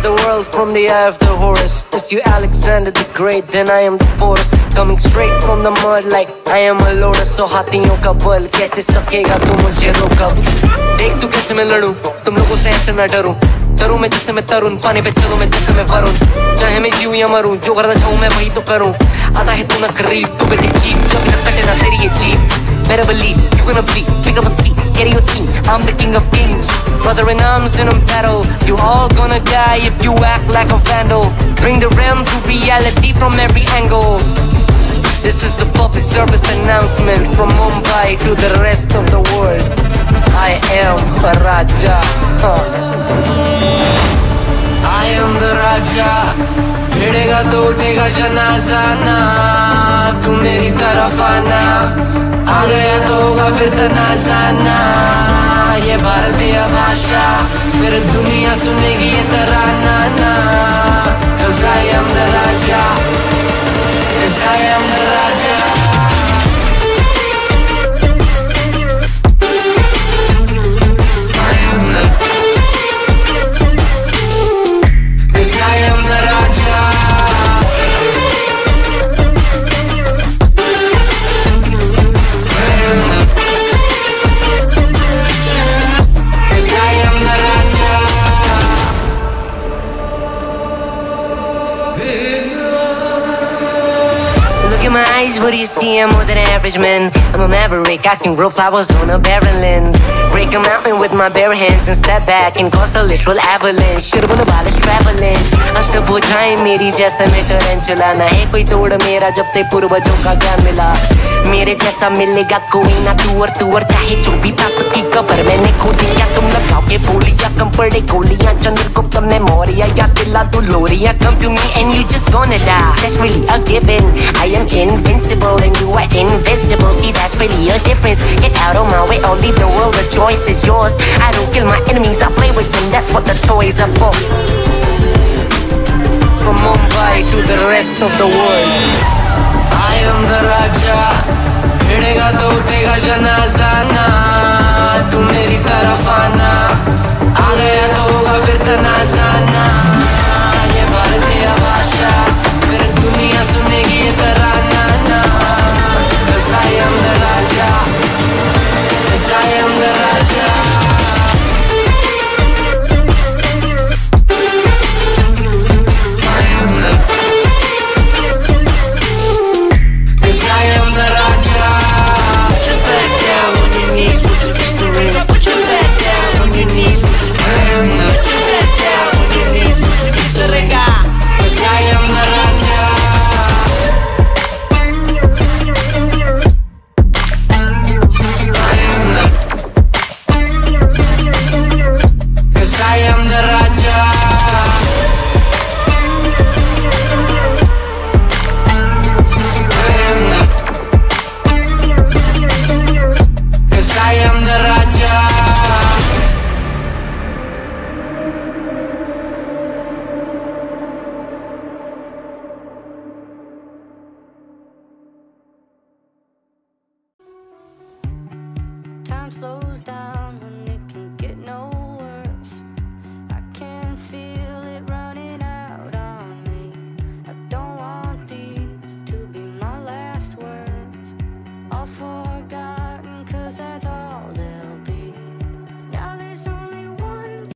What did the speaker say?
the world from the eye of the horse. If you Alexander the Great, then I am the force. Coming straight from the mud like I am a lotus. So हाथियों का बल कैसे सकेगा तू मुझे रोक अब. देख तू कैसे मैं लड़ूं, तुम लोगों से ऐसे ना डरूं. डरूं मैं जिससे मैं तरुण, पानी पे चलूं मैं जिससे मैं वरुण. चाहे मैं जीऊं या मरूं, जो करना चाहूं मैं वही तो करूं. आता है तू ना करीब, तू बेटी चीप, जब ना कटे ना तेरी ये jeep. Better believe you're gonna bleed. Pick up a seat, get your team. I'm the king of kings. Brother in arms in a battle. You all gonna die if you act like a vandal. Bring the realms to reality from every angle. This is the public service announcement from Mumbai to the rest of the world. I am a Raja. I am the Raja. भिड़ेगा तो उठेगा जनाजा ना. तू मेरी तरफ आना. आ गया तो होगा फिर तनाजाना. ये भारतीय भाषा फिर दुनिया सुनेगी ये तराना ना. 'Cause I am the Raja. 'Cause I am the Raja. My eyes, what do you see? I'm more than an average man. I'm a maverick, I can grow flowers on a barren land. Break a mountain with my bare hands and step back and cause a literal avalanche. Should've been about us traveling. अष्टभुजाएं मेरी जैसे मैं tarantula. ना है कोई तोड़ मेरा जब से पूर्वजों का ज्ञान मिला. मेरे जैसा मिलेगा कोई ना तू और चाहे जो भी था सबकी कब्र मैंने खोदी. या तुम लगाओगे बोलियां, कम पड़े गोलियां. चंद्रगुप्त में मौर्य या दिला तू लोरिया. Come to me and you just gonna die. That's really a given. I am invincible and you are invisible. See, that's really a difference. Get out of my way or leave the world. The choice is yours. I don't kill my enemies, I play with them. That's what the toys are for. From Mumbai to the rest of the world, I am the Raja. भिड़ेगा तो उठेगा जनाजा ना. तू मेरी तरफ आना. आ गया तो होगा फिर तनाजाना. ये भारतीय भाषा फिर दुनिया सुनेगी ये तराना ना. 'Cause I am the Raja. 'Cause I am the Raja. Time slows down.